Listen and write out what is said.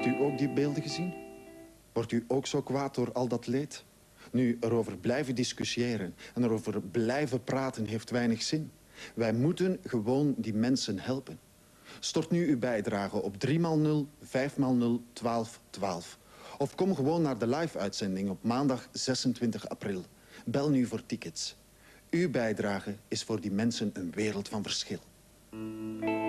u ook die beelden gezien? Wordt u ook zo kwaad door al dat leed? Nu, erover blijven discussiëren en erover blijven praten heeft weinig zin. Wij moeten gewoon die mensen helpen. Stort nu uw bijdrage op 3x0, 5x0, 1212. Of kom gewoon naar de live-uitzending op maandag 26 april. Bel nu voor tickets. Uw bijdrage is voor die mensen een wereld van verschil.